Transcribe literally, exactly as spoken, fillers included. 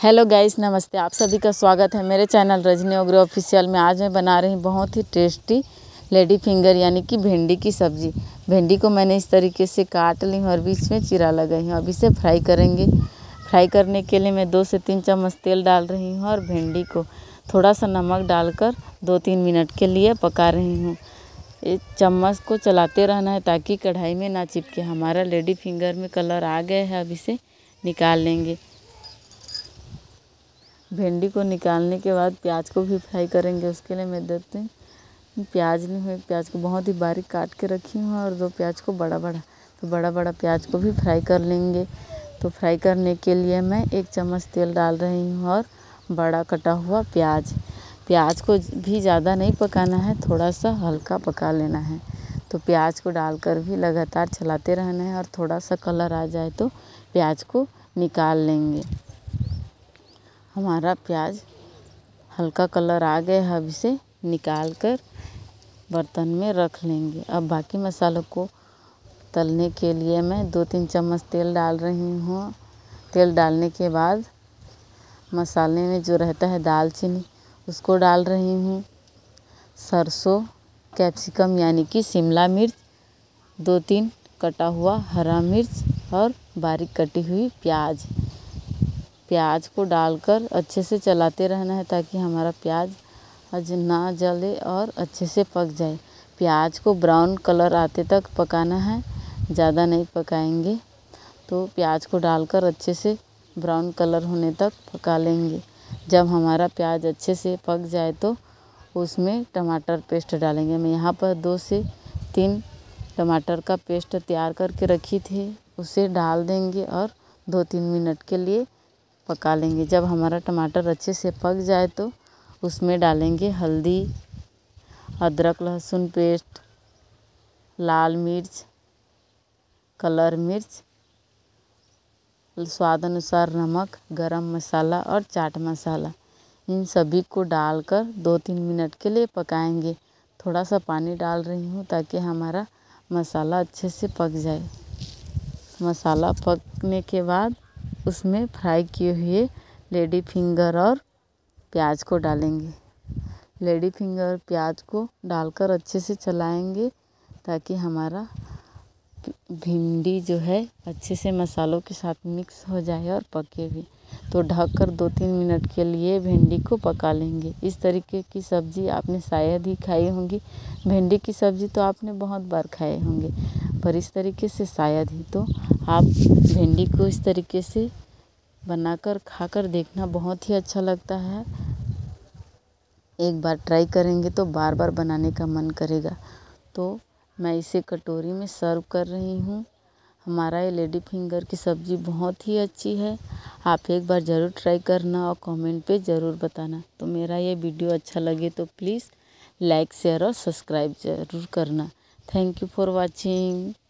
Hello guys, नमस्ते। आप सभी का स्वागत है मेरे चैनल रजनी ओग्रो ऑफिशियल में। आज मैं बना रही हूँ बहुत ही टेस्टी लेडी फिंगर यानी कि भिंडी की सब्ज़ी। भिंडी को मैंने इस तरीके से काट ली हूँ और बीच में चीरा लगाई हूँ। अब इसे फ्राई करेंगे। फ्राई करने के लिए मैं दो से तीन चम्मच तेल डाल रही हूँ और भिंडी को थोड़ा सा नमक डालकर दो तीन मिनट के लिए पका रही हूँ। इस चम्मच को चलाते रहना है ताकि कढ़ाई में ना चिपके। हमारा लेडी फिंगर में कलर आ गया है, अब इसे निकाल लेंगे। भिंडी को निकालने के बाद प्याज को भी फ्राई करेंगे। उसके लिए मैं देती हूँ प्याज नहीं हुए प्याज को बहुत ही बारीक काट के रखी हूँ और दो प्याज को बड़ा बड़ा तो बड़ा बड़ा प्याज को भी फ्राई कर लेंगे। तो फ्राई करने के लिए मैं एक चम्मच तेल डाल रही हूँ और बड़ा कटा हुआ प्याज प्याज को भी ज़्यादा नहीं पकाना है, थोड़ा सा हल्का पका लेना है। तो प्याज को डालकर भी लगातार चलाते रहना है और थोड़ा सा कलर आ जाए तो प्याज को निकाल लेंगे। हमारा प्याज हल्का कलर आ गया है, अब इसे निकाल कर बर्तन में रख लेंगे। अब बाकी मसालों को तलने के लिए मैं दो तीन चम्मच तेल डाल रही हूँ। तेल डालने के बाद मसाले में जो रहता है दालचीनी उसको डाल रही हूँ। सरसों, कैप्सिकम यानी कि शिमला मिर्च, दो तीन कटा हुआ हरा मिर्च और बारीक कटी हुई प्याज प्याज को डालकर अच्छे से चलाते रहना है ताकि हमारा प्याज आज ना जले और अच्छे से पक जाए। प्याज को ब्राउन कलर आते तक पकाना है, ज़्यादा नहीं पकाएंगे। तो प्याज को डालकर अच्छे से ब्राउन कलर होने तक पका लेंगे। जब हमारा प्याज अच्छे से पक जाए तो उसमें टमाटर पेस्ट डालेंगे। मैं यहाँ पर दो से तीन टमाटर का पेस्ट तैयार करके रखी थी, उसे डाल देंगे और दो तीन मिनट के लिए पका लेंगे। जब हमारा टमाटर अच्छे से पक जाए तो उसमें डालेंगे हल्दी, अदरक लहसुन पेस्ट, लाल मिर्च, कलर मिर्च, स्वाद अनुसार नमक, गरम मसाला और चाट मसाला। इन सभी को डालकर दो तीन मिनट के लिए पकाएंगे। थोड़ा सा पानी डाल रही हूँ ताकि हमारा मसाला अच्छे से पक जाए। मसाला पकने के बाद उसमें फ्राई किए हुए लेडी फिंगर और प्याज को डालेंगे। लेडी फिंगर प्याज को डालकर अच्छे से चलाएंगे ताकि हमारा भिंडी जो है अच्छे से मसालों के साथ मिक्स हो जाए और पके भी। तो ढककर दो तीन मिनट के लिए भिंडी को पका लेंगे। इस तरीके की सब्ज़ी आपने शायद ही खाई होंगी। भिंडी की सब्ज़ी तो आपने बहुत बार खाए होंगे, पर इस तरीके से शायद ही। तो आप भिंडी को इस तरीके से बनाकर खाकर देखना, बहुत ही अच्छा लगता है। एक बार ट्राई करेंगे तो बार बार बनाने का मन करेगा। तो मैं इसे कटोरी में सर्व कर रही हूँ। हमारा ये लेडी फिंगर की सब्ज़ी बहुत ही अच्छी है। आप एक बार ज़रूर ट्राई करना और कमेंट पे ज़रूर बताना। तो मेरा ये वीडियो अच्छा लगे तो प्लीज़ लाइक, शेयर और सब्सक्राइब ज़रूर करना। Thank you for watching.